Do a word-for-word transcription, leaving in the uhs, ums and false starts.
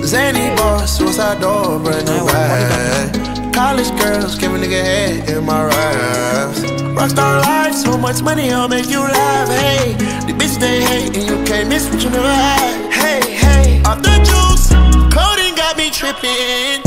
Zany boss, suicide door, brand new bag. College girls, give a nigga head in my raps. Rockstar life, so much money, I'll make you laugh. Hey, the bitch they hate, and you can't miss what you never had. Hey, hey, off the juice, coding got me tripping.